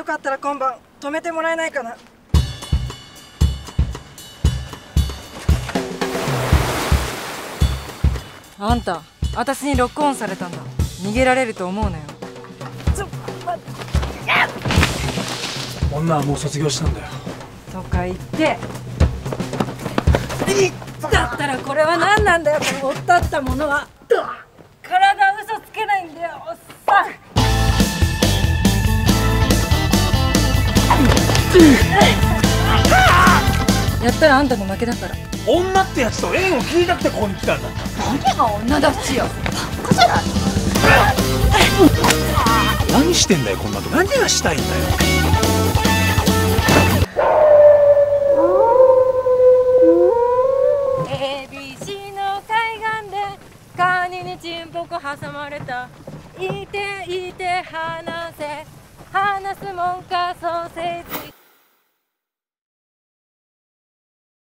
かったら今晩泊めてもらえないかな。あんた、私にロックオンされたんだ。逃げられると思うなよ。 女はもう卒業したんだよ。 とか言ってだったらこれは何なんだよ、このおったったものは。体は嘘つけないんだよ、おっさん。やったらあんたの負けだから。 女ってやつと縁を切りたくてここに来たんだ。 何が女だっちよ、バカじゃない。 何してんだよ、こんなとこ。何がしたいんだよ。 ABC の海岸でカニにチンポコ挟まれた。いていて話せ、話すもんかソーセージ。